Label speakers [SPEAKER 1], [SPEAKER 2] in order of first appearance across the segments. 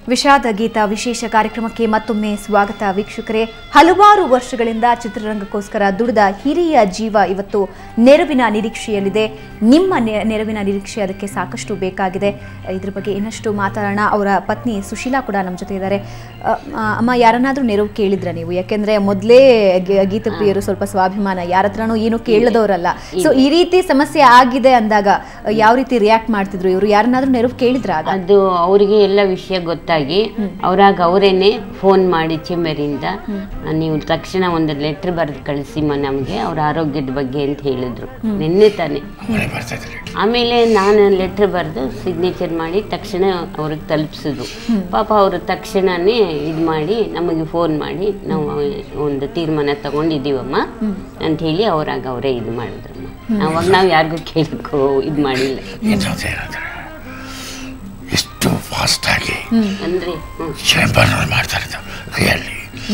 [SPEAKER 1] ವಿಷಾದ ಗೀತ ವಿಶೇಷ ಕಾರ್ಯಕ್ರಮಕ್ಕೆ ಮತ್ತೊಮ್ಮೆ ಸ್ವಾಗತ ವೀಕ್ಷಕರೇ. ಹಲವಾರು ವರ್ಷಗಳಿಂದ ಚಿತ್ರರಂಗಕ್ಕೋಸ್ಕರ ದುಡಿದ ಹಿರಿಯ ಜೀವ ಇವತ್ತು ನೆರವಿನ ನಿರೀಕ್ಷೆಯಲ್ಲಿದೆ. ನಿಮ್ಮ ನೆರವಿನ ನಿರೀಕ್ಷೆ ಅದಕ್ಕೆ ಸಾಕಷ್ಟು ಬೇಕಾಗಿದೆ. ಇದ್ರ ಬಗ್ಗೆ ಇನ್ನಷ್ಟು ಮಾತಾಡೋಣ. ಅವರ ಪತ್ನಿ ಸುಶೀಲಾ ಕೂಡ ನಮ್ಮ ಜೊತೆ ಇದ್ದಾರೆ. ಅಮ್ಮ, ಯಾರನ್ನಾದ್ರೂ ನೆರವು ಕೇಳಿದ್ರ ನೀವು? ಯಾಕೆಂದ್ರೆ ಮೊದಲೇ ಗೀತಪ್ರಿಯರು ಸ್ವಲ್ಪ ಸ್ವಾಭಿಮಾನ, ಯಾರ ಹತ್ರನೂ ಏನು ಕೇಳದವರಲ್ಲ. ಸೊ ಈ ರೀತಿ ಸಮಸ್ಯೆ ಆಗಿದೆ ಅಂದಾಗ ಯಾವ ರೀತಿ ರಿಯಾಕ್ಟ್ ಮಾಡ್ತಿದ್ರು ಇವರು? ಯಾರನ್ನಾದ್ರೂ ನೆರವು ಕೇಳಿದ್ರ?
[SPEAKER 2] ಅದು ಅವರಿಗೆ ಎಲ್ಲ ವಿಷಯ ಗೊತ್ತಾಗಿ ಅವರಾಗ ಅವರೇನೆ ಫೋನ್ ಮಾಡಿ ಚೇಂಬರಿಂದ ನೀವು ತಕ್ಷಣ ಒಂದು ಲೆಟರ್ ಬರೆದು ಕಳಿಸಿ ನಮಗೆ ಅವ್ರ ಆರೋಗ್ಯದ ಬಗ್ಗೆ ಅಂತ ಹೇಳಿದ್ರು. ನಿನ್ನೆ ತಾನೆ. ಆಮೇಲೆ ನಾನು ಲೆಟರ್ ಬರೆದು ಸಿಗ್ನೇಚರ್ ಮಾಡಿ ತಕ್ಷಣ ಅವ್ರಿಗೆ ತಲುಪಿಸಿದ್ರು. ಪಾಪ ಅವರು ತಕ್ಷಣನೇ ಇದು ಮಾಡಿ ನಮಗೆ ಫೋನ್ ಮಾಡಿ ನಾವು ಒಂದು ತೀರ್ಮಾನ ತಗೊಂಡಿದ್ದೀವಮ್ಮ ಅಂತ ಹೇಳಿ ಅವರಾಗ ಅವರೇ ಇದು ಮಾಡಿದ್ರಮ್ಮ. ಅವಾಗ ನಾವು ಯಾರಿಗೂ ಕೇಳಕ್ಕೂ ಇದು ಮಾಡಿಲ್ಲ.
[SPEAKER 3] ಎಷ್ಟು ಫಾಸ್ಟ್ ಆಗಿ ಅಂದ್ರೆ ಚೇಂಬರ್ ಮಾಡ್ತಾರೆ ರಿಯಲಿ.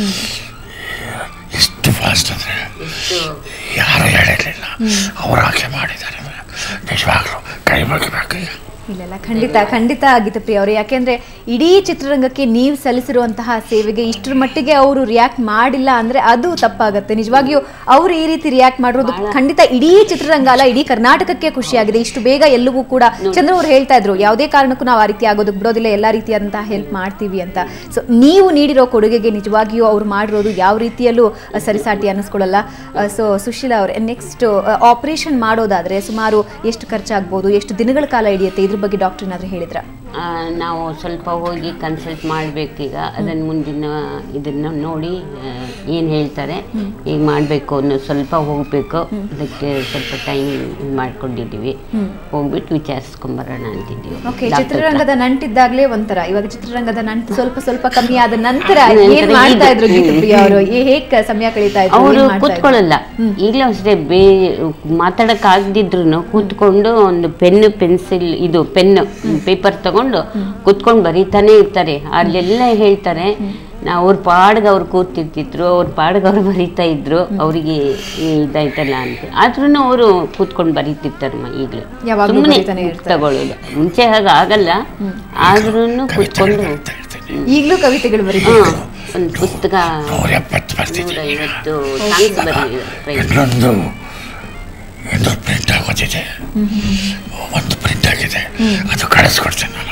[SPEAKER 3] ಎಷ್ಟು ಫಾಸ್ಟ್ ಅಂದ್ರೆ ಯಾರು ಹೇಳಿರಲಿಲ್ಲ, ಅವರಾಗೆ ಮಾಡಿದ್ದಾರೆ. ನಿಜವಾಗ್ಲೂ ಕೈ ಮುಗಿಬೇಕು.
[SPEAKER 1] ಇಲ್ಲ, ಖಂಡಿತ ಖಂಡಿತ ಗೀತಪ್ರಿಯ ಅವರು. ಯಾಕೆಂದ್ರೆ ಇಡೀ ಚಿತ್ರರಂಗಕ್ಕೆ ನೀವು ಸಲ್ಲಿಸಿರುವಂತಹ ಸೇವೆಗೆ ಇಷ್ಟರ ಮಟ್ಟಿಗೆ ಅವರು ರಿಯಾಕ್ಟ್ ಮಾಡಿಲ್ಲ ಅಂದ್ರೆ ಅದು ತಪ್ಪಾಗತ್ತೆ. ನಿಜವಾಗಿಯೂ ಅವರು ಈ ರೀತಿ ರಿಯಾಕ್ಟ್ ಮಾಡಿರೋದು ಖಂಡಿತ ಇಡೀ ಚಿತ್ರರಂಗ ಅಲ್ಲ, ಇಡೀ ಕರ್ನಾಟಕಕ್ಕೆ ಖುಷಿಯಾಗಿದೆ. ಇಷ್ಟು ಬೇಗ ಎಲ್ಲವೂ ಕೂಡ ಚಂದ್ರ ಅವರು ಹೇಳ್ತಾ ಇದ್ರು, ಯಾವುದೇ ಕಾರಣಕ್ಕೂ ನಾವು ಆ ರೀತಿ ಆಗೋದಕ್ಕೆ ಬಿಡೋದಿಲ್ಲ, ಎಲ್ಲಾ ರೀತಿಯಾದಂತಹ ಹೆಲ್ಪ್ ಮಾಡ್ತೀವಿ ಅಂತ. ಸೊ ನೀವು ನೀಡಿರೋ ಕೊಡುಗೆಗೆ ನಿಜವಾಗಿಯೂ ಅವ್ರು ಮಾಡಿರೋದು ಯಾವ ರೀತಿಯಲ್ಲೂ ಸರಿಸಾಟಿ ಅನ್ನಿಸ್ಕೊಳ್ಳಲ್ಲ. ಸೊ ಸುಶೀಲಾ ಅವರೇ, ನೆಕ್ಸ್ಟ್ ಆಪರೇಷನ್ ಮಾಡೋದಾದ್ರೆ ಸುಮಾರು ಎಷ್ಟು ಖರ್ಚಾಗ್ಬೋದು, ಎಷ್ಟು ದಿನಗಳ ಕಾಲ ಹಿಡಿಯುತ್ತೆ? ಇದ್ರ ಬಗ್ಗೆ ಡಾಕ್ಟರ್ ಏನಾದರೂ ಹೇಳಿದ್ರ?
[SPEAKER 2] ನಾವು ಸ್ವಲ್ಪ ಹೋಗಿ ಕನ್ಸಲ್ಟ್ ಮಾಡಬೇಕೀಗ. ಅದನ್ನು ಮುಂದಿನ ಇದನ್ನು ನೋಡಿ ಏನು ಹೇಳ್ತಾರೆ, ಈಗ ಮಾಡಬೇಕು ಅನ್ನೋ ಸ್ವಲ್ಪ ಹೋಗಬೇಕು. ಅದಕ್ಕೆ ಸ್ವಲ್ಪ ಟೈಮ್ ಮಾಡ್ಕೊಂಡಿದ್ದೀವಿ, ಹೋಗ್ಬಿಟ್ಟು ವಿಚಾರಿಸ್ಕೊಂಬರೋಣ ಅಂತಿದ್ದೀವಿ.
[SPEAKER 1] ಓಕೆ, ಚಿತ್ರರಂಗದ ನಂಟಿದ್ದಾಗಲೇ ಒಂಥರ, ಇವಾಗ ಚಿತ್ರರಂಗದ ನಂಟು ಸ್ವಲ್ಪ ಸ್ವಲ್ಪ ಕಮ್ಮಿ ಆದ ನಂತರ ಏನ್ ಮಾಡ್ತಾ ಇದ್ರು ಗೀತಪ್ರಿಯ ಅವರು? ಹೇಗೆ ಸಮಯ ಕಳೀತಾ ಇದ್ರು?
[SPEAKER 2] ಅವರು ಕೂತ್ಕೊಳ್ಳಲ್ಲ, ಈಗಲೂ ಅಷ್ಟೇ. ಮಾತಾಡಕ್ ಆಗದಿದ್ರು ಕೂತ್ಕೊಂಡು ಒಂದು ಪೆನ್ನು ಪೆನ್ಸಿಲ್ ಇದು ಪೆನ್ನು ಪೇಪರ್ ತಗೊಂಡು ಕೂತ್ಕೊಂಡು ಬರೀತಾನೆ ಇರ್ತಾರೆ. ಅಲ್ಲೆಲ್ಲ ಹೇಳ್ತಾರೆ, ಅವ್ರ ಪಾಡ್ಗೆ ಅವ್ರು ಕೂತಿರ್ತಿದ್ರು, ಅವ್ರ ಪಾಡ್ಗೆ ಅವ್ರು ಬರೀತಾ ಇದ್ರು. ಅವರಿಗೆ ಇದಾಯ್ತಲ್ಲ ಅಂತ ಆದ್ರೂ ಅವರು ಕೂತ್ಕೊಂಡು ಬರೀತಿರ್ತಾರಮ್ಮ. ಈಗಲೂ ಸುಮ್ಮನೆ ತಗೊಳ್ಳೋದು, ಮುಂಚೆ ಹಾಗೆ ಆಗಲ್ಲ, ಆದ್ರೂ ಕೂತ್ಕೊಂಡು
[SPEAKER 1] ಈಗಲೂ ಕವಿತೆಗಳು ಬರೀತಾರೆ.
[SPEAKER 2] ಒಂದು ಪುಸ್ತಕ 150 ಸಾಂಗ್ಸ್ ಬರೀ
[SPEAKER 3] ಪ್ರಿಂಟ್ ಆಗೋದಿದೆ, ಒಂದು ಪ್ರಿಂಟ್ ಆಗಿದೆ, ಅದು ಕಳಿಸ್ಕೊಡ್ತೀನಿ ನಾನು.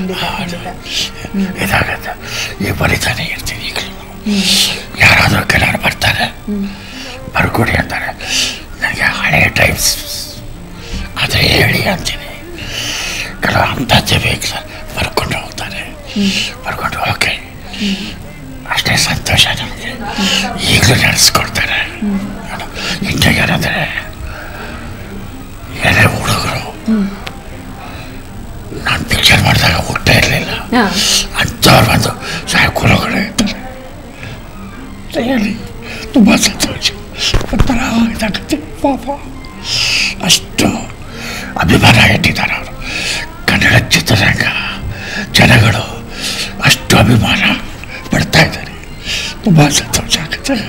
[SPEAKER 3] ಇದಾಗತ್ತೆ, ಈಗ ಬರೀತಾನೆ ಇರ್ತೀನಿ. ಈಗಲೂ ಯಾರಾದರೂ ಕೆಲವರು ಬರ್ತಾರೆ, ಬರ್ಕೊಡಿ ಅಂತಾರೆ. ನನಗೆ ಹಳೆಯ ಟೈಮ್ಸ್ ಅದೇ ಹೇಳಿ ಅಂತೀನಿ. ಕೆಲವು ಅಂಥದ್ದೇ ಬೇಕು ಸರ್, ಬರ್ಕೊಂಡು ಹೋಗ್ತಾರೆ. ಬರ್ಕೊಂಡು ಓಕೆ, ಅಷ್ಟೇ ಸಂತೋಷ ನಮಗೆ. ಈಗಲೂ ನಡೆಸ್ಕೊಡ್ತಾರೆ. ಇಂಥ ಏನಂದರೆ ಎಲೆ ಹುಡುಗರು ನಾನು ಪಿಕ್ಚರ್ ಮಾಡಿದಾಗ ಹುಟ್ಟ ಇರಲಿಲ್ಲ, ಅಂಥವ್ರು ಬಂದು ಸಾಯಕುಲಗಳು ಇರ್ತಾರೆ. ಹೇಳಿ ತುಂಬ ಸಂತೋಷ, ಒಂಥರ ಇದಾಗುತ್ತೆ ಪಾಪ. ಅಷ್ಟು ಅಭಿಮಾನ ಇಟ್ಟಿದ್ದಾರೆ ಅವರು. ಕನ್ನಡ ಚಿತ್ರರಂಗ ಜನಗಳು ಅಷ್ಟು ಅಭಿಮಾನ ಪಡ್ತಾ ಇದ್ದಾರೆ. ತುಂಬ ಸಂತೋಷ ಆಗುತ್ತೆ.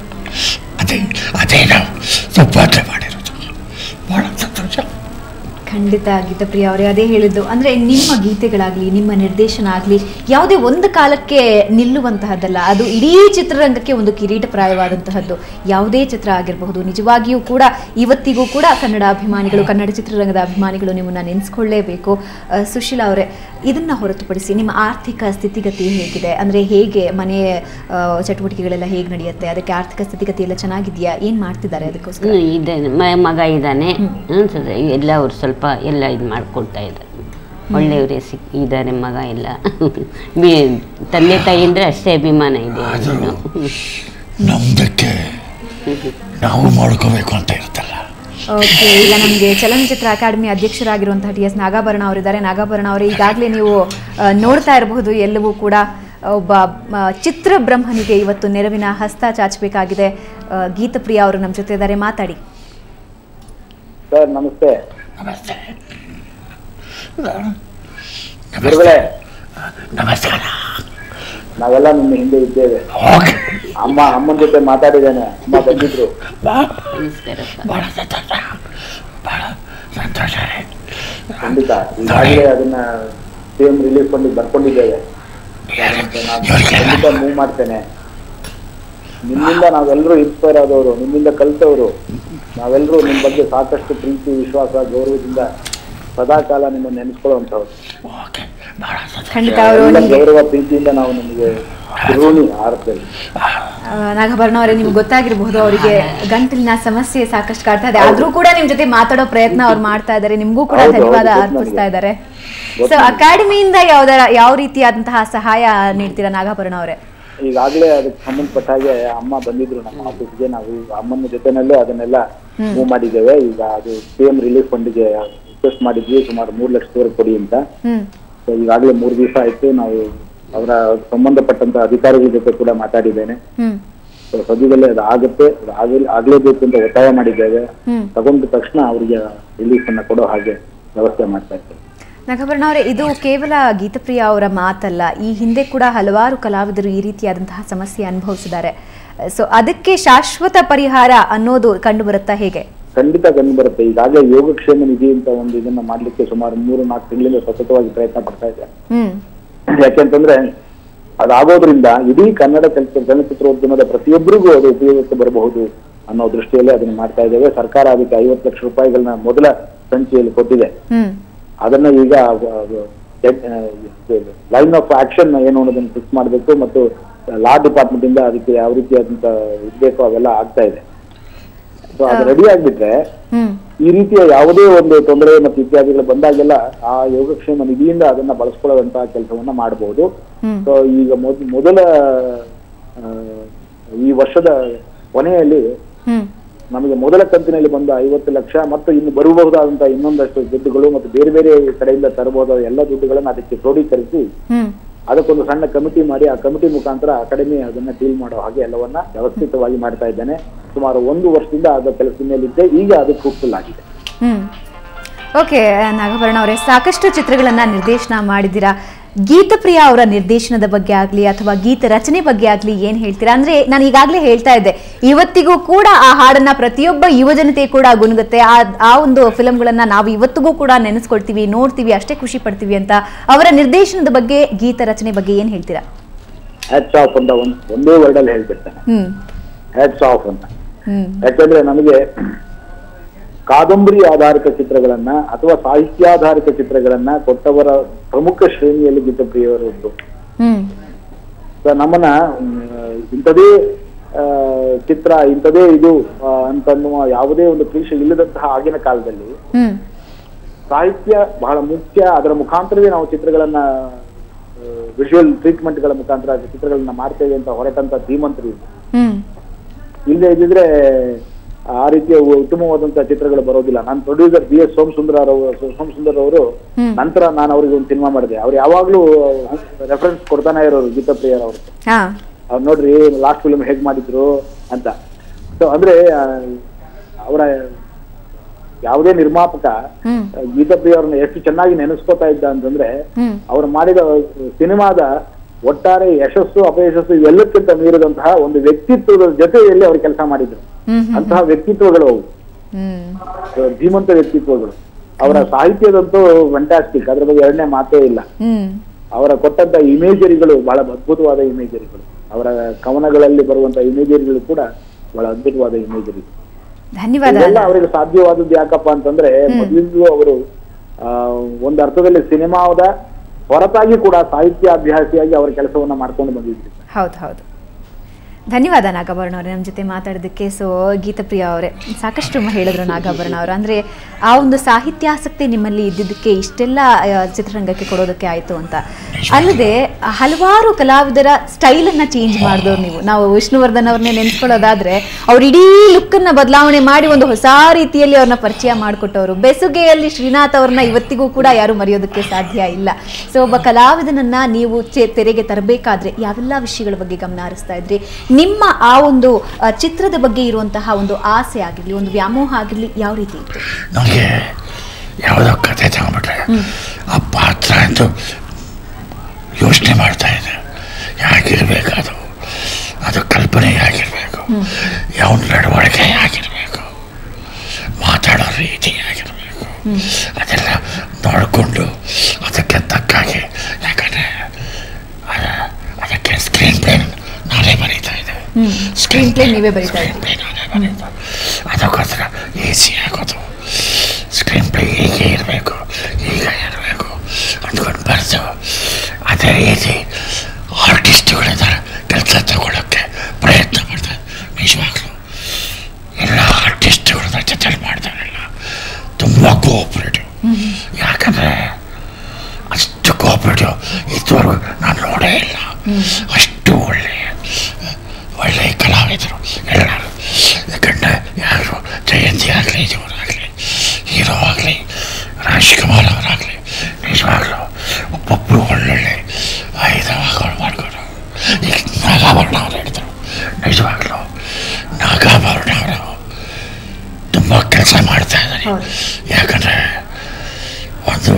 [SPEAKER 3] ಅದೇ ನಾವು ಸಂಪಾದನೆ ಮಾಡಿರೋದು, ಭಾಳ ಸಂತೋಷ.
[SPEAKER 1] ಖಂಡಿತ ಗೀತಪ್ರಿಯ ಅವರೇ, ಅದೇ ಹೇಳಿದ್ದು. ಅಂದರೆ ನಿಮ್ಮ ಗೀತೆಗಳಾಗಲಿ, ನಿಮ್ಮ ನಿರ್ದೇಶನ ಆಗಲಿ ಯಾವುದೇ ಒಂದು ಕಾಲಕ್ಕೆ ನಿಲ್ಲುವಂತಹದ್ದಲ್ಲ. ಅದು ಇಡೀ ಚಿತ್ರರಂಗಕ್ಕೆ ಒಂದು ಕಿರೀಟಪ್ರಾಯವಾದಂತಹದ್ದು. ಯಾವುದೇ ಚಿತ್ರ ಆಗಿರಬಹುದು. ನಿಜವಾಗಿಯೂ ಕೂಡ ಇವತ್ತಿಗೂ ಕೂಡ ಕನ್ನಡ ಅಭಿಮಾನಿಗಳು, ಕನ್ನಡ ಚಿತ್ರರಂಗದ ಅಭಿಮಾನಿಗಳು ನಿಮ್ಮನ್ನು ನೆನೆಸ್ಕೊಳ್ಳೇಬೇಕು. ಸುಶೀಲಾ ಅವರೇ, ಇದನ್ನು ಹೊರತುಪಡಿಸಿ ನಿಮ್ಮ ಆರ್ಥಿಕ ಸ್ಥಿತಿಗತಿ ಹೇಗಿದೆ? ಅಂದರೆ ಹೇಗೆ ಮನೆ ಚಟುವಟಿಕೆಗಳೆಲ್ಲ ಹೇಗೆ ನಡೆಯುತ್ತೆ? ಅದಕ್ಕೆ ಆರ್ಥಿಕ ಸ್ಥಿತಿಗತಿ ಎಲ್ಲ ಚೆನ್ನಾಗಿದೆಯಾ? ಏನು ಮಾಡ್ತಿದ್ದಾರೆ ಅದಕ್ಕೋಸ್ಕರ?
[SPEAKER 2] ಮಗ ಇದ್ದಾನೆ, ಎಲ್ಲ ಅವ್ರು ಸ್ವಲ್ಪ ಎಲ್ಲ ಇದು ಮಾಡ್ಕೊಳ್ತಾ ಇದ್ದಾರೆ. ಒಳ್ಳೆಯವರೇ ಇದ್ದಾರೆ ಮಗ ಎಲ್ಲ. ತಂದೆ ತಾಯಿ ಅಂದರೆ ಅಷ್ಟೇ ಅಭಿಮಾನ ಇದೆ.
[SPEAKER 3] ನಮ್ದಕ್ಕೆ ನಾವು ಮಾಡ್ಕೋಬೇಕು ಅಂತ ಇರ್ತಲ್ಲ.
[SPEAKER 1] ಓಕೆ, ಈಗ ನಮಗೆ ಚಲನಚಿತ್ರ ಅಕಾಡೆಮಿ ಅಧ್ಯಕ್ಷರಾಗಿರುವಂತಹ ಟಿ ಎಸ್ ನಾಗಾಭರಣ ಅವರಿದ್ದಾರೆ. ನಾಗಾಭರಣ ಅವರು, ಈಗಾಗಲೇ ನೀವು ನೋಡ್ತಾ ಇರಬಹುದು, ಎಲ್ಲವೂ ಕೂಡ ಒಬ್ಬ ಚಿತ್ರಬ್ರಹ್ಮನಿಗೆ ಇವತ್ತು ನೆರವಿನ ಹಸ್ತ ಚಾಚಬೇಕಾಗಿದೆ. ಗೀತಪ್ರಿಯ ಅವರು ನಮ್ಮ ಜೊತೆ ಇದ್ದಾರೆ, ಮಾತಾಡಿ
[SPEAKER 4] ಸರ್. ನಮಸ್ತೆ.
[SPEAKER 3] ನಮಸ್ತೆ. ನಮಸ್ಕಾರ.
[SPEAKER 4] ನಾವೆಲ್ಲ ನಿಮ್ಮ ಹಿಂದೆ ಇದ್ದೇವೆ. ಅಮ್ಮನ ಜೊತೆ ಮಾತಾಡಿದ್ದೇನೆ, ಅಮ್ಮ ಬಂದಿದ್ರು.
[SPEAKER 3] ಬಹಳ ಸಂತೋಷ.
[SPEAKER 4] ಖಂಡಿತ ಈಗಾಗಲೇ ಅದನ್ನ ಸಿಎಂ ರಿಲೀಫ್ ಫಂಡ್ ಬರ್ಕೊಂಡಿದ್ದೇವೆ. ಖಂಡಿತ ಮೂವ್ ಮಾಡ್ತೇನೆ. ನಿಮ್ಮಿಂದ ನಾವೆಲ್ಲರೂ ಇನ್ಸ್ಪೈರ್ ಆದವರು, ನಿಮ್ಮಿಂದ ಕಲಿತವರು, ನಾವೆಲ್ಲರೂ ನಿಮ್ಮ ಬಗ್ಗೆ ಸಾಕಷ್ಟು ಪ್ರೀತಿ, ವಿಶ್ವಾಸ, ಗೌರವದಿಂದ ಸದಾಕಾಲ ನಿಮ್ಮನ್ನು ನೆನೆಸ್ಕೊಳ್ಳುವಂಥವ್ರು. ಗೌರವ ಪ್ರೀತಿಯಿಂದ ನಾವು ನಿಮಗೆ ಋಣಿ ಆರ್ತೇವೆ.
[SPEAKER 1] ನಾಗಭರಣ ಅವರೇ, ನಿಮ್ಗೆ ಗೊತ್ತಾಗಿರ್ಬಹುದು ಅವರಿಗೆ ಗಂಟಲಿನ ಸಮಸ್ಯೆ ಸಾಕಷ್ಟು ಕಾಡ್ತಾ ಇದೆ, ಆದ್ರೂ ಕೂಡ ನಿಮ್ ಜೊತೆ ಮಾತಾಡೋ ಪ್ರಯತ್ನ ಅವ್ರು ಮಾಡ್ತಾ ಇದ್ದಾರೆ. ನಿಮ್ಗೂ ಕೂಡ ಧನ್ಯವಾದ ಅರ್ಪಿಸ್ತಾ ಇದ್ದಾರೆ. ಸೊ ಅಕಾಡೆಮಿಯಿಂದ ಯಾವ ರೀತಿಯಾದಂತಹ ಸಹಾಯ ನೀಡ್ತೀರಾ ನಾಗಭರಣ ಅವರೇ?
[SPEAKER 4] ಈಗಾಗಲೇ ಅದಕ್ಕೆ ಸಂಬಂಧಪಟ್ಟ ಹಾಗೆ ಅಮ್ಮ ಬಂದಿದ್ರು ನಮ್ಮ ಆಫೀಸ್ಗೆ. ನಾವು ಅಮ್ಮನ ಜೊತೆನಲ್ಲೇ ಅದನ್ನೆಲ್ಲ ಮೂವ್ ಮಾಡಿದ್ದೇವೆ. ಈಗ ಅದು ಸಿಎಂ ರಿಲೀಫ್ ಫಂಡ್ಗೆ ರಿಕ್ವೆಸ್ಟ್ ಮಾಡಿದ್ವಿ, ಸುಮಾರು 3 ಲಕ್ಷದವರೆಗೆ ಕೊಡಿ ಅಂತ. ಈಗಾಗಲೇ 3 ದಿವಸ ಆಯ್ತು. ನಾವು ಅವರ ಸಂಬಂಧಪಟ್ಟಂತ ಅಧಿಕಾರಿಗಳ ಜೊತೆ ಕೂಡ ಮಾತಾಡಿದ್ದೇನೆ. ಸದ್ಯದಲ್ಲೇ ಅದು ಆಗುತ್ತೆ, ಆಗ್ಲೇಬೇಕು ಅಂತ ಒತ್ತಾಯ ಮಾಡಿದ್ದೇವೆ. ತಗೊಂಡ ತಕ್ಷಣ ಅವರಿಗೆ ರಿಲೀಫ್ ಅನ್ನ ಕೊಡೋ ಹಾಗೆ ವ್ಯವಸ್ಥೆ ಮಾಡ್ತಾ ಇದ್ದೇವೆ.
[SPEAKER 1] ನಾಗಭರಣ ಅವರೇ, ಇದು ಕೇವಲ ಗೀತಪ್ರಿಯ ಅವರ ಮಾತಲ್ಲ, ಈ ಹಿಂದೆ ಕೂಡ ಹಲವಾರು ಕಲಾವಿದರು ಈ ರೀತಿಯಾದಂತಹ ಸಮಸ್ಯೆ ಅನುಭವಿಸಿದ್ದಾರೆ. ಸೊ ಅದಕ್ಕೆ ಶಾಶ್ವತ ಪರಿಹಾರ ಅನ್ನೋದು ಕಂಡು ಬರುತ್ತಾ ಹೇಗೆ?
[SPEAKER 4] ಖಂಡಿತ ಕಂಡು ಬರುತ್ತೆ. ಈಗಾಗಲೇ ಯೋಗಕ್ಷೇಮ ನಿಧಿ ಅಂತ ಒಂದು ಇದನ್ನ ಮಾಡ್ಲಿಕ್ಕೆ ಸುಮಾರು 3-4 ತಿಂಗಳಿಂದ ಸತತವಾಗಿ ಪ್ರಯತ್ನ ಪಡ್ತಾ ಇದೆ. ಯಾಕೆಂತಂದ್ರೆ ಅದಾಗೋದ್ರಿಂದ ಇಡೀ ಕನ್ನಡ ಚಲನಚಿತ್ರೋದ್ಯಮದ ಪ್ರತಿಯೊಬ್ಬರಿಗೂ ಅದು ಉಪಯೋಗಕ್ಕೆ ಬರಬಹುದು ಅನ್ನೋ ದೃಷ್ಟಿಯಲ್ಲಿ ಅದನ್ನ ಮಾಡ್ತಾ ಇದ್ದೇವೆ. ಸರ್ಕಾರ ಅದಕ್ಕೆ 50 ಲಕ್ಷ ರೂಪಾಯಿಗಳನ್ನ ಮೊದಲ ಸಂಚಿಯಲ್ಲಿ ಕೊಟ್ಟಿದೆ. ಅದನ್ನ ಈಗ ಲೈನ್ ಆಫ್ ಆಕ್ಷನ್ ಏನು ಅನ್ನೋದನ್ನ ಫಿಕ್ಸ್ ಮಾಡಬೇಕು ಮತ್ತು ಲಾ ಡಿಪಾರ್ಟ್ಮೆಂಟ್ ಇಂದ ಅದಕ್ಕೆ ಯಾವ ರೀತಿಯಾದಂತ ಇರ್ಬೇಕು ಅವೆಲ್ಲ ಆಗ್ತಾ ಇದೆ. ಸೊ ಅದು ರೆಡಿ ಆಗ್ಬಿಟ್ರೆ ಈ ರೀತಿಯ ಯಾವುದೇ ಒಂದು ತೊಂದರೆ ಮತ್ತು ಇತ್ಯಾದಿಗಳು ಬಂದಾಗೆಲ್ಲ ಆ ಯೋಗಕ್ಷೇಮ ನಿಧಿಯಿಂದ ಅದನ್ನ ಬಳಸ್ಕೊಳ್ಳುವಂತಹ ಕೆಲಸವನ್ನ ಮಾಡಬಹುದು. ಸೊ ಈಗ ಮೊದಲ ಈ ವರ್ಷದ ಕೊನೆಯಲ್ಲಿ ನಮಗೆ ಮೊದಲ ಕಂತಿನಲ್ಲಿ ಬಂದ 50 ಲಕ್ಷ ಮತ್ತು ಇನ್ನು ಬರಬಹುದಾದಂತಹ ಇನ್ನೊಂದಷ್ಟು ದುಡ್ಡುಗಳು ಮತ್ತು ಬೇರೆ ಬೇರೆ ಕಡೆಯಿಂದ ತರಬಹುದಾದ ಎಲ್ಲ ದುಡ್ಡುಗಳನ್ನ ಅದಕ್ಕೆ ಕ್ರೋಢೀಕರಿಸಿ ಅದಕ್ಕೊಂದು ಸಣ್ಣ ಕಮಿಟಿ ಮಾಡಿ ಆ ಕಮಿಟಿ ಮುಖಾಂತರ ಅಕಾಡೆಮಿ ಅದನ್ನ ಡೀಲ್ ಮಾಡೋ ಹಾಗೆ ಎಲ್ಲವನ್ನ ವ್ಯವಸ್ಥಿತವಾಗಿ ಮಾಡ್ತಾ ಇದ್ದೇನೆ. ಸುಮಾರು 1 ವರ್ಷದಿಂದ ಅದ ಕೆಲಸದ ಮೇಲಿದ್ದೆ, ಈಗ ಅದು ಫ್ರೂಟ್ಫುಲ್ ಆಗಿದೆ.
[SPEAKER 1] ಓಕೆ ನಾಗಭರಣ ಅವರೇ, ಸಾಕಷ್ಟು ಚಿತ್ರಗಳನ್ನ ನಿರ್ದೇಶನ ಮಾಡಿದ್ದೀರಾ. ಗೀತಪ್ರಿಯ ಅವರ ನಿರ್ದೇಶನದ ಬಗ್ಗೆ ಆಗ್ಲಿ ಅಥವಾ ಗೀತ ರಚನೆ ಬಗ್ಗೆ ಆಗ್ಲಿ ಏನ್ ಹೇಳ್ತೀರಾ? ಅಂದ್ರೆ ನಾನು ಈಗಾಗಲೇ ಹೇಳ್ತಾ ಇದ್ದೆ, ಇವತ್ತಿಗೂ ಕೂಡ ಆ ಹಾಡನ್ನ ಪ್ರತಿಯೊಬ್ಬ ಯುವಜನತೆ ಕೂಡ ಗುಣಗುತ್ತೆ. ಆ ಒಂದು ಫಿಲಂಗಳನ್ನ ನಾವು ಇವತ್ತಿಗೂ ಕೂಡ ನೆನೆಸ್ಕೊಳ್ತೀವಿ, ನೋಡ್ತೀವಿ, ಅಷ್ಟೇ ಖುಷಿ ಪಡ್ತೀವಿ ಅಂತ. ಅವರ ನಿರ್ದೇಶನದ ಬಗ್ಗೆ, ಗೀತ ರಚನೆ ಬಗ್ಗೆ ಏನ್ ಹೇಳ್ತೀರಾ?
[SPEAKER 4] ಹ್ಯಾಟ್ಸ್ ಆಫ್ ಅಂತ ಒಂದೇ ವರ್ಡ್ ಅಲ್ಲಿ ಹೇಳ್ಬಿಡ್ತಾನೆ, ಹ್ಯಾಟ್ಸ್ ಆಫ್ ಅಂತ. ಯಾಕಂದ್ರೆ ನಮಗೆ ಕಾದಂಬರಿ ಆಧಾರಿತ ಚಿತ್ರಗಳನ್ನ ಅಥವಾ ಸಾಹಿತ್ಯಾಧಾರಿತ ಚಿತ್ರಗಳನ್ನ ಕೊಟ್ಟವರ ಪ್ರಮುಖ ಶ್ರೇಣಿಯಲ್ಲಿ ಗೀತಪ್ರಿಯವರು ಒಂದು. ನಮ್ಮನ್ನ ಇಂಥದೇ ಚಿತ್ರ, ಇಂಥದೇ ಇದು ಅಂತನ್ನುವ ಯಾವುದೇ ಒಂದು ಕ್ಲೀಶೆ ಇಲ್ಲದಂತಹ ಆಗಿನ ಕಾಲದಲ್ಲಿ ಸಾಹಿತ್ಯ ಬಹಳ ಮುಖ್ಯ. ಅದರ ಮುಖಾಂತರವೇ ನಾವು ಚಿತ್ರಗಳನ್ನ ವಿಜುವಲ್ ಟ್ರೀಟ್ಮೆಂಟ್ ಗಳ ಮುಖಾಂತರ ಚಿತ್ರಗಳನ್ನ ಮಾಡ್ತೇವೆ ಅಂತ ಹೊರಟಂತ ಧೀಮಂತರು ಇಲ್ಲದೆ ಇದ್ದಿದ್ರೆ ಆ ರೀತಿಯ ಉತ್ತಮವಾದಂತಹ ಚಿತ್ರಗಳು ಬರೋದಿಲ್ಲ. ನಾನು ಪ್ರೊಡ್ಯೂಸರ್ BS ಸೋಮಸುಂದರ್ ಅವರು ನಂತರ ನಾನು ಅವ್ರಿಗೆ ಒಂದು ಸಿನಿಮಾ ಮಾಡಿದೆ. ಅವ್ರು ಯಾವಾಗ್ಲೂ ರೆಫರೆನ್ಸ್ ಕೊಡ್ತಾನೆ ಇರೋರು ಗೀತಪ್ರಿಯರ್ ಅವ್ರಿಗೆ. ಅವ್ರು ನೋಡ್ರಿ ಲಾಸ್ಟ್ ಫಿಲ್ಮ್ ಹೇಗ್ ಮಾಡಿದ್ರು ಅಂತ. ಸೊ ಅಂದ್ರೆ ಅವರ ಯಾವುದೇ ನಿರ್ಮಾಪಕ ಗೀತಪ್ರಿಯ ಅವ್ರನ್ನ ಎಷ್ಟು ಚೆನ್ನಾಗಿ ನೆನೆಸ್ಕೋತಾ ಇದ್ದ ಅಂತಂದ್ರೆ ಅವ್ರು ಮಾಡಿದ ಸಿನಿಮಾದ ಒಟ್ಟಾರೆ ಯಶಸ್ಸು ಅಪಯಶಸ್ಸು ಇವೆಲ್ಲಕ್ಕಿಂತ ಮೀರಿದಂತಹ ಒಂದು ವ್ಯಕ್ತಿತ್ವದ ಜೊತೆಯಲ್ಲಿ ಅವ್ರು ಕೆಲಸ ಮಾಡಿದ್ರು. ಅಂತಹ ವ್ಯಕ್ತಿತ್ವಗಳು ಅವು, ಧೀಮಂತ ವ್ಯಕ್ತಿತ್ವಗಳು. ಅವರ ಸಾಹಿತ್ಯದಂತೂ ಫ್ಯಾಂಟಾಸ್ಟಿಕ್, ಅದ್ರ ಬಗ್ಗೆ ಎರಡನೇ ಮಾತೇ ಇಲ್ಲ. ಅವರ ಕೊಟ್ಟಂತ ಇಮೇಜರಿಗಳು ಬಹಳ ಅದ್ಭುತವಾದ ಇಮೇಜರಿಗಳು. ಅವರ ಕವನಗಳಲ್ಲಿ ಬರುವಂತಹ ಇಮೇಜರಿಗಳು ಕೂಡ ಬಹಳ ಅದ್ಭುತವಾದ ಇಮೇಜರಿ.
[SPEAKER 1] ಧನ್ಯವಾದ.
[SPEAKER 4] ಇದೆಲ್ಲ ಅವರಿಗೆ ಸಾಧ್ಯವಾದದ್ದು ಯಾಕಪ್ಪ ಅಂತಂದ್ರೆ ಮೊದಲಿಂದಲೂ ಅವರು ಒಂದು ಅರ್ಥದಲ್ಲಿ ಸಿನಿಮಾದ ಹೊರತಾಗಿ ಕೂಡ ಸಾಹಿತ್ಯಾಭ್ಯಾಸಿಯಾಗಿ ಅವರ ಕೆಲಸವನ್ನ ಮಾಡ್ಕೊಂಡು ಬಂದಿದ್ರು.
[SPEAKER 1] ಹೌದು. ಧನ್ಯವಾದ ನಾಗಭರಣ ಅವರೇ ನಮ್ಮ ಜೊತೆ ಮಾತಾಡೋದಕ್ಕೆ. ಸೊ ಗೀತಪ್ರಿಯ ಅವರೇ, ಸಾಕಷ್ಟು ಹೇಳಿದ್ರು ನಾಗಭರಣ ಅವರು, ಅಂದರೆ ಆ ಒಂದು ಸಾಹಿತ್ಯಾಸಕ್ತಿ ನಿಮ್ಮಲ್ಲಿ ಇದ್ದಿದ್ದಕ್ಕೆ ಇಷ್ಟೆಲ್ಲ ಚಿತ್ರರಂಗಕ್ಕೆ ಕೊಡೋದಕ್ಕೆ ಆಯಿತು ಅಂತ. ಅಲ್ಲದೆ ಹಲವಾರು ಕಲಾವಿದರ ಸ್ಟೈಲನ್ನು ಚೇಂಜ್ ಮಾಡಿದವ್ರು ನೀವು. ನಾವು ವಿಷ್ಣುವರ್ಧನ್ ಅವ್ರನ್ನೇ ನೆನೆಸ್ಕೊಳ್ಳೋದಾದ್ರೆ ಅವ್ರು ಇಡೀ ಲುಕ್ಕನ್ನು ಬದಲಾವಣೆ ಮಾಡಿ ಒಂದು ಹೊಸ ರೀತಿಯಲ್ಲಿ ಅವ್ರನ್ನ ಪರಿಚಯ ಮಾಡಿಕೊಟ್ಟವರು. ಬೆಸುಗೆಯಲ್ಲಿ ಶ್ರೀನಾಥ್ ಅವ್ರನ್ನ ಇವತ್ತಿಗೂ ಕೂಡ ಯಾರು ಮರೆಯೋದಕ್ಕೆ ಸಾಧ್ಯ ಇಲ್ಲ. ಸೊ ಒಬ್ಬ ಕಲಾವಿದನನ್ನ ನೀವು ತೆರೆಗೆ ತರಬೇಕಾದ್ರೆ ಯಾವೆಲ್ಲ ವಿಷಯಗಳ ಬಗ್ಗೆ ಗಮನ ಹರಿಸ್ತಾ ಇದ್ರಿ? ನಿಮ್ಮ ಆ ಒಂದು ಚಿತ್ರದ ಬಗ್ಗೆ ಇರುವಂತಹ ಒಂದು ಆಸೆ ಆಗಿರಲಿ, ಒಂದು ವ್ಯಾಮೋಹ ಆಗಿರಲಿ, ಯಾವ ರೀತಿ ಇತ್ತು?
[SPEAKER 3] ನನಗೆ ಯಾವುದೋ ಕಥೆ ತಗೊಂಡ್ಬಿಟ್ರೆ ಆ ಪಾತ್ರ ಎಂದು ಯೋಚನೆ ಮಾಡ್ತಾ ಇದೆ. ಹೇಗಿರಬೇಕು ಅದು ಕಲ್ಪನೆ ಹೇಗಿರಬೇಕು, ಯಾವ ನಡವಳಿಕೆ ಹೇಗಿರಬೇಕು, ಮಾತಾಡೋ ರೀತಿ ಹೇಗಿರಬೇಕು, ಅದೆಲ್ಲ ನೋಡಿಕೊಂಡು ಅದಕ್ಕೆ ತಕ್ಕಾಗಿ. ಯಾಕಂದರೆ
[SPEAKER 1] ಸ್ಕ್ರೀನ್ ಪ್ಲೇ ನೀವೇ ಬರೀತಾ
[SPEAKER 3] ಅದಕ್ಕೋಸ್ಕರ ಈಸಿ ಆಗೋದು. ಸ್ಕ್ರೀನ್ ಪ್ಲೇ ಹೀಗೆ ಇರಬೇಕು, ಈಗ ಇರಬೇಕು ಅಂದ್ಕೊಂಡು ಬರೆದು ಅದೇ ರೀತಿ ಆರ್ಟಿಸ್ಟ್ಗಳಿದ್ದಾರೆ ಕೆಲಸ ತಗೊಳ್ಳೋಕ್ಕೆ ಪ್ರಯತ್ನ ಮಾಡ್ತಾರೆ. ನಿಜವಾಗ್ಲೂ ಎಲ್ಲ ಆರ್ಟಿಸ್ಟ್ಗಳ ಜೊತೆ ಮಾಡ್ತಾರಲ್ಲ ತುಂಬ ಕೋಆಪ್ರೇಟಿವ್. ಯಾಕಂದರೆ ಅಷ್ಟು ಕೋಆಪ್ರೇಟಿವ್ ಇದುವರೆಗೂ ನಾನು ನೋಡೇ ಇಲ್ಲ. ಅಷ್ಟು ಒಳ್ಳೆಯ ಕಲಾವಿದರು ಎಲ್ಲರೂ. ಯಾಕಂದರೆ ಯಾರು ಜಯಂತಿ ಆಗಲಿ, ಇವರಾಗಲಿ, ಹೀರೋ ಆಗಲಿ, ರಾಜ್ಕುಮಾರ್ ಅವರಾಗಲಿ, ನಿಜವಾಗ್ಲೂ ಒಬ್ಬೊಬ್ಬರು ಒಳ್ಳೊಳ್ಳೆ ಐದವಾಗಳು ಮಾಡ್ಕೊಂಡು. ಈಗ ನಾಗಾಭರಣ ಅವರು ಹೇಳಿದರು, ನಿಜವಾಗ್ಲೂ ನಾಗಾಭರಣ ಅವರು ತುಂಬ ಕೆಲಸ ಮಾಡ್ತಾ ಇದ್ದಾರೆ. ಯಾಕಂದರೆ ಒಂದು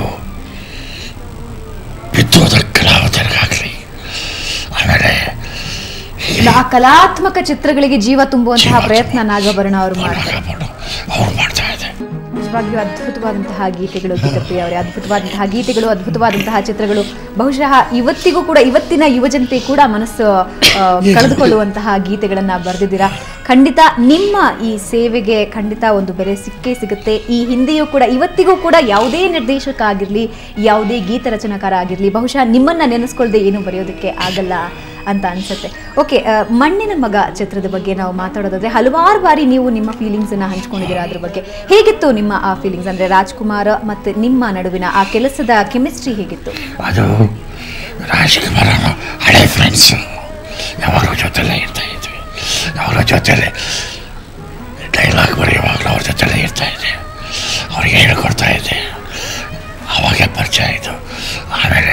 [SPEAKER 3] ಬಿದ್ದೋದ ಕಲಾವಿದರಿಗಾಗಲಿ, ಆಮೇಲೆ
[SPEAKER 1] ಆ ಕಲಾತ್ಮಕ ಚಿತ್ರಗಳಿಗೆ ಜೀವ ತುಂಬುವಂತಹ ಪ್ರಯತ್ನ ನಾಗಭರಣ ಅವರು ಮಾಡ್ತಾ
[SPEAKER 3] ಇದ್ದಾರೆ.
[SPEAKER 1] ನಿಜವಾಗಿಯೂ ಅದ್ಭುತವಾದಂತಹ ಗೀತೆಗಳು ಗೀತಪ್ರಿಯ ಅವರೇ, ಅದ್ಭುತವಾದಂತಹ ಗೀತೆಗಳು, ಅದ್ಭುತವಾದಂತಹ ಚಿತ್ರಗಳು. ಬಹುಶಃ ಇವತ್ತಿಗೂ ಕೂಡ, ಇವತ್ತಿನ ಯುವಜನತೆ ಕೂಡ ಮನಸ್ಸು ಕಳೆದುಕೊಳ್ಳುವಂತಹ ಗೀತೆಗಳನ್ನ ಬರೆದಿದ್ದೀರಾ. ಖಂಡಿತ ನಿಮ್ಮ ಈ ಸೇವೆಗೆ ಖಂಡಿತ ಒಂದು ಬೆಲೆ ಸಿಕ್ಕೇ ಸಿಗುತ್ತೆ. ಈ ಹಿಂದೆಯೂ ಕೂಡ, ಇವತ್ತಿಗೂ ಕೂಡ ಯಾವುದೇ ನಿರ್ದೇಶಕ ಆಗಿರಲಿ, ಯಾವುದೇ ಗೀತ ರಚನಾಕಾರ ಆಗಿರಲಿ, ಬಹುಶಃ ನಿಮ್ಮನ್ನ ನೆನೆಸ್ಕೊಳ್ದೆ ಏನು ಬರೆಯೋದಕ್ಕೆ ಆಗಲ್ಲ ಅಂತ ಅನ್ಸುತ್ತೆ. ಓಕೆ, ಮಣ್ಣಿನ ಮಗ ಚಿತ್ರದ ಬಗ್ಗೆ ನಾವು ಮಾತಾಡೋದಾದ್ರೆ ಹಲವಾರು ಬಾರಿ ನೀವು ನಿಮ್ಮ ಫೀಲಿಂಗ್ಸ್ ಅನ್ನ ಹಂಚ್ಕೊಂಡಿದ್ದೀರಾ. ಅದ್ರ ಬಗ್ಗೆ ಹೇಗಿತ್ತು ನಿಮ್ಮ ಆ ಫೀಲಿಂಗ್ಸ್? ಅಂದ್ರೆ ರಾಜ್ಕುಮಾರ್ ಮತ್ತೆ ನಿಮ್ಮ ನಡುವಿನ ಆ ಕೆಲಸದ ಕೆಮಿಸ್ಟ್ರಿ ಹೇಗಿತ್ತು?
[SPEAKER 3] ಅದು ರಾಜ್ಕುಮಾರ್ ಹಳೆ ಫ್ರೆಂಡ್ಸ್, ಯಾವಾಗ ಜೊತೆಲೇ ಇರ್ತಾ ಇದ್ವಿ, ಅವರ ಜೊತೆಲೆ ಡೈಲಾಗ್ ಬರೆಯುವಾಗಲೂ ಅವ್ರ ಜೊತೆಲೇ ಇರ್ತಾ ಇದ್ದೆ, ಅವ್ರಿಗೆ ಹೇಳ್ಕೊಡ್ತಾ ಇದ್ದೆ. ಅವಾಗೆ ಪರಿಚಯ ಆಯಿತು. ಆಮೇಲೆ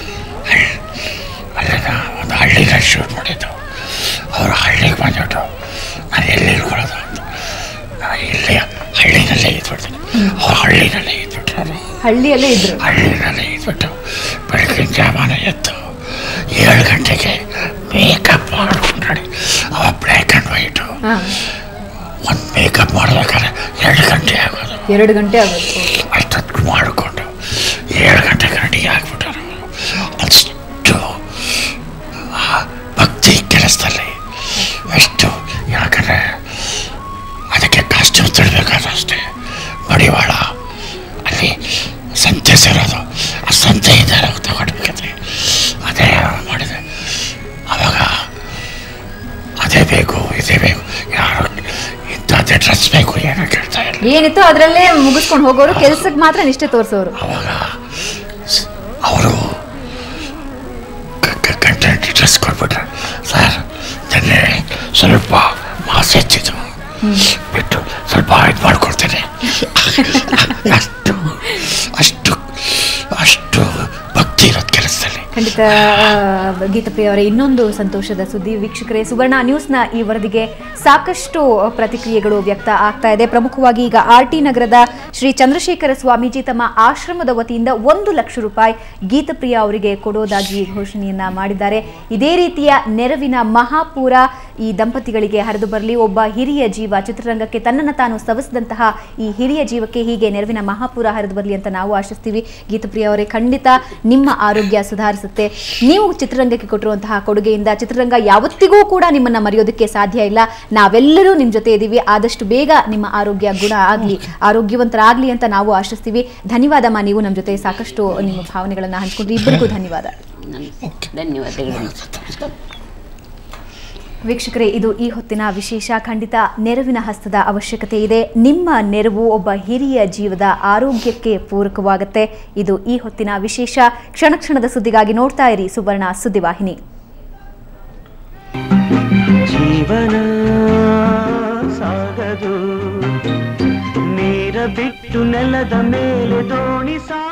[SPEAKER 3] ಅಲ್ಲಿನ ಒಂದು ಹಳ್ಳಿನಲ್ಲಿ ಶೂಟ್ ಮಾಡಿದ್ದು. ಅವರು ಹಳ್ಳಿಗೆ ಬಂದ್ಬಿಟ್ಟು ನಾನು ಎಲ್ಲಿ ಇಳ್ಕೊಳ್ಳೋದು ಅಂತ, ನಾನು ಇಲ್ಲಿ ಹಳ್ಳಿನಲ್ಲೇ ಇದ್ಬಿಡ್ತೀನಿ. ಅವ್ರು ಹಳ್ಳಿನಲ್ಲೇ ಇದ್ಬಿಟ್ರು, ಹಳ್ಳಿನಲ್ಲೇ ಇದ್ಬಿಟ್ಟು ಬೆಳಗಿನ ಜಾಮಾನ ಎದ್ದು 7 ಗಂಟೆಗೆ ಮೇಕಪ್ ಮಾಡ್ಕೊಂಡು, ಅವ ಬ್ಲ್ಯಾಕ್ ಆ್ಯಂಡ್ ವೈಟು, ಒಂದು ಮೇಕಪ್ ಮಾಡ್ಬೇಕಾದ್ರೆ 2 ಗಂಟೆ ಆಗೋದು.
[SPEAKER 1] 2 ಗಂಟೆ ಆಗೋದು.
[SPEAKER 3] ಅಷ್ಟೊತ್ತು ಮಾಡಿಕೊಂಡು 7 ಗಂಟೆಗೆ ರೆಡಿ ಆಗಿಬಿಟ್ಟರು. ಅಷ್ಟು ಭಕ್ತಿ ಕೆಲಸದಲ್ಲಿ ಎಷ್ಟು. ಯಾಕಂದರೆ ಅದಕ್ಕೆ ಕಾಸ್ಟ್ಯೂಮ್ ತಿಳ್ಬೇಕಾದ್ರೆ ಅಷ್ಟೇ ಮಡಿವಾಳ ಅಲ್ಲಿ ಸಂತೆ ಸೇರೋದು, ಆ ಸಂತೆಯಿಂದ ತಗೊಳ್ಬೇಕಂದ್ರೆ ಅದೇ ಮಾಡಿದೆ. ಆವಾಗ ಅದೇ ಬೇಕು, ಇದೇ ಬೇಕು, ಯಾರು ಇಂಥದ್ದೇ ಡ್ರೆಸ್ ಬೇಕು ಏನೋ ಕೇಳ್ತಾ ಇಲ್ಲ.
[SPEAKER 1] ಏನಿತ್ತು ಅದರಲ್ಲೇ ಮುಗಿಸ್ಕೊಂಡು ಹೋಗೋರು, ಕೆಲಸಕ್ಕೆ ಮಾತ್ರ ನಿಷ್ಠೆ ತೋರಿಸೋರು.
[SPEAKER 3] ಅವಾಗ ಅವರು ಕಂಟೆಂಟ್ ಡ್ರೆಸ್ ಕೊಟ್ಬಿಟ್ರೆ, ಸರ್ ಇದನ್ನೇ ಸ್ವಲ್ಪ ಮಾಸ್ ಹೆಚ್ಚಿದ್ದು ಬಿಟ್ಟು ಸ್ವಲ್ಪ ಇದು ಮಾಡಿಕೊಡ್ತೇನೆ. ಅಷ್ಟು ಅಷ್ಟು ಅಷ್ಟು ಭಕ್ತಿ ಇರೋದು ಕೆಲಸದಲ್ಲಿ.
[SPEAKER 1] ಖಂಡಿತ ಗೀತಪ್ರಿಯ ಅವರೇ, ಇನ್ನೊಂದು ಸಂತೋಷದ ಸುದ್ದಿ ವೀಕ್ಷಕರೇ, ಸುವರ್ಣ ನ್ಯೂಸ್ನ ಈ ವರದಿಗೆ ಸಾಕಷ್ಟು ಪ್ರತಿಕ್ರಿಯೆಗಳು ವ್ಯಕ್ತ ಆಗ್ತಾ ಇದೆ. ಪ್ರಮುಖವಾಗಿ ಈಗ RT ನಗರದ ಶ್ರೀ ಚಂದ್ರಶೇಖರ ಸ್ವಾಮೀಜಿ ತಮ್ಮ ಆಶ್ರಮದ ವತಿಯಿಂದ 1 ಲಕ್ಷ ರೂಪಾಯಿ ಗೀತಪ್ರಿಯ ಅವರಿಗೆ ಕೊಡೋದಾಗಿ ಘೋಷಣೆಯನ್ನ ಮಾಡಿದ್ದಾರೆ. ಇದೇ ರೀತಿಯ ನೆರವಿನ ಮಹಾಪೂರ ಈ ದಂಪತಿಗಳಿಗೆ ಹರಿದು ಬರಲಿ. ಒಬ್ಬ ಹಿರಿಯ ಜೀವ ಚಿತ್ರರಂಗಕ್ಕೆ ತನ್ನನ್ನು ತಾನು ಸವಸಿದಂತಹ ಈ ಹಿರಿಯ ಜೀವಕ್ಕೆ ಹೀಗೆ ನೆರವಿನ ಮಹಾಪೂರ ಹರಿದು ಬರಲಿ ಅಂತ ನಾವು ಆಶಿಸ್ತೀವಿ. ಗೀತಪ್ರಿಯ ಅವರೇ, ಖಂಡಿತ ನಿಮ್ಮ ಆರೋಗ್ಯ ಸುಧಾರಿಸುತ್ತೆ. ನೀವು ಚಿತ್ರರಂಗಕ್ಕೆ ಕೊಟ್ಟಿರುವಂತಹ ಕೊಡುಗೆಯಿಂದ ಚಿತ್ರರಂಗ ಯಾವತ್ತಿಗೂ ಕೂಡ ನಿಮ್ಮನ್ನ ಮರೆಯೋದಕ್ಕೆ ಸಾಧ್ಯ ಇಲ್ಲ. ನಾವೆಲ್ಲರೂ ನಿಮ್ಮ ಜೊತೆ ಇದ್ದೀವಿ. ಆದಷ್ಟು ಬೇಗ ನಿಮ್ಮ ಆರೋಗ್ಯ ಗುಣ ಆಗಲಿ, ಆರೋಗ್ಯವಂತರಾಗಲಿ ಅಂತ ನಾವು ಆಶಿಸ್ತೀವಿ. ಧನ್ಯವಾದಮ್ಮ, ನೀವು ನಮ್ಮ ಜೊತೆ ಸಾಕಷ್ಟು ನಿಮ್ಮ ಭಾವನೆಗಳನ್ನ ಹಂಚ್ಕೊಂಡ್ರಿ. ಇಬ್ಬರಿಗೂ ಧನ್ಯವಾದ.
[SPEAKER 2] ಧನ್ಯವಾದಗಳು.
[SPEAKER 1] ವೀಕ್ಷಕರೇ, ಇದು ಈ ಹೊತ್ತಿನ ವಿಶೇಷ. ಖಂಡಿತ ನೆರವಿನ ಹಸ್ತದ ಅವಶ್ಯಕತೆ ಇದೆ. ನಿಮ್ಮ ನೆರವು ಒಬ್ಬ ಹಿರಿಯ ಜೀವದ ಆರೋಗ್ಯಕ್ಕೆ ಪೂರಕವಾಗುತ್ತೆ. ಇದು ಈ ಹೊತ್ತಿನ ವಿಶೇಷ. ಕ್ಷಣ ಕ್ಷಣದ ಸುದ್ದಿಗಾಗಿ ನೋಡ್ತಾ ಇರಿ ಸುವರ್ಣ ಸುದ್ದಿವಾಹಿನಿ.
[SPEAKER 5] ಜೀವನ ಸಾಗದು, ನೀರ ಬಿಟ್ಟು ನೆಲದ ಮೇಲೆ ದೋಣಿ